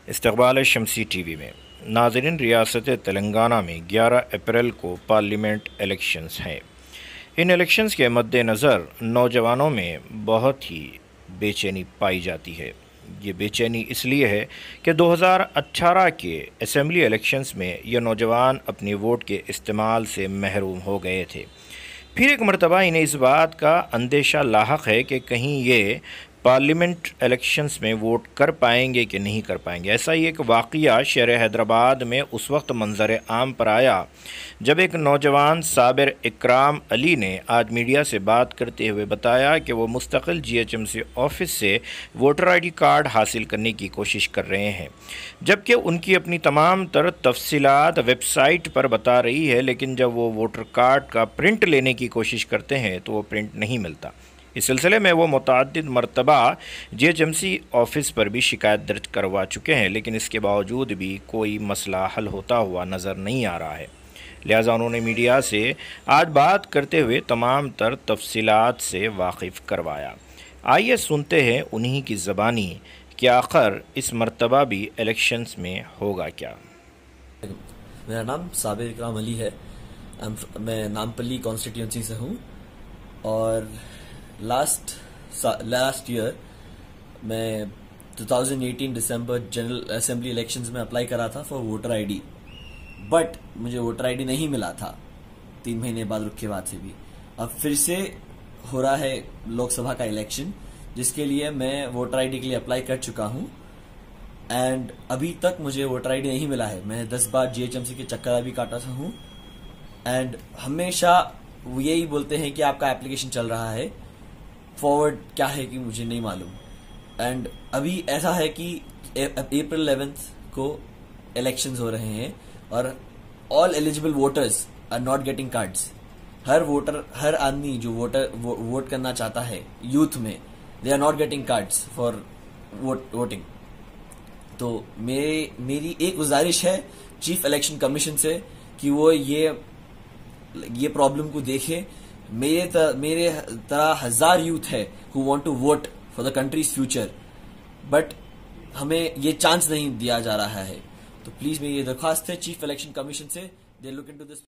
इस्तक़बाल शमसी TV में नाज़रीन, रियासत तेलंगाना में 11 अप्रैल को पार्लियामेंट इलेक्शंस हैं। इन इलेक्शंस के मद्देनज़र नौजवानों में बहुत ही बेचैनी पाई जाती है। ये बेचैनी इसलिए है कि 2018 के असेंबली इलेक्शंस में ये नौजवान अपने वोट के इस्तेमाल से महरूम हो गए थे। फिर एक मरतबा इन्हें इस बात का अंदेशा लाहक है कि कहीं ये पार्लियामेंट इलेक्शंस में वोट कर पाएंगे कि नहीं कर पाएंगे। ऐसा ही एक वाक़या शहर हैदराबाद में उस वक्त मंजर आम पर आया जब एक नौजवान साबिर इकराम अली ने आज मीडिया से बात करते हुए बताया कि वो मुस्तकिल GHMC ऑफिस से वोटर ID कार्ड हासिल करने की कोशिश कर रहे हैं, जबकि उनकी अपनी तमाम तर तफसीलात वेबसाइट पर बता रही है, लेकिन जब वो वोटर कार्ड का प्रिंट लेने की कोशिश करते हैं तो वो प्रिंट नहीं मिलता। इस सिलसिले में वो मुतअद्दिद मरतबा GHMC ऑफिस पर भी शिकायत दर्ज करवा चुके हैं, लेकिन इसके बावजूद भी कोई मसला हल होता हुआ नज़र नहीं आ रहा है। लिहाजा उन्होंने मीडिया से आज बात करते हुए तमाम तर तफसीलात से वाकिफ़ करवाया। आइए सुनते हैं उन्हीं की ज़बानी कि आखिर इस मरतबा भी इलेक्शंस में होगा क्या। मेरा नाम साबिर इकराम अली है। मैं नामपल्ली कॉन्स्टिट्यूंसी से हूँ और लास्ट ईयर मैं 2018 दिसंबर जनरल असेंबली इलेक्शंस में अप्लाई करा था फॉर वोटर ID, बट मुझे वोटर ID नहीं मिला था 3 महीने बाद रुक के बाद से भी। अब फिर से हो रहा है लोकसभा का इलेक्शन, जिसके लिए मैं वोटर ID के लिए अप्लाई कर चुका हूँ एंड अभी तक मुझे वोटर ID नहीं मिला है। मैं 10 बार GHMC के चक्कर भी काटा हूँ एंड हमेशा वो यही बोलते हैं कि आपका एप्लीकेशन चल रहा है, फॉरवर्ड क्या है कि मुझे नहीं मालूम। एंड अभी ऐसा है कि अप्रैल 11 को इलेक्शंस हो रहे हैं और all eligible voters are not getting cards. हर आदमी जो वोट करना चाहता है यूथ में, they are not getting cards for voting. तो मेरी एक गुजारिश है चीफ इलेक्शन कमीशन से कि वो ये प्रॉब्लम को देखे। मेरे तरह 1000 यूथ है who want to vote for the country's future, but हमें ये चांस नहीं दिया जा रहा है। तो प्लीज मेरी ये दरख्वास्त है चीफ इलेक्शन कमीशन से, दे लुक इनटू दिस।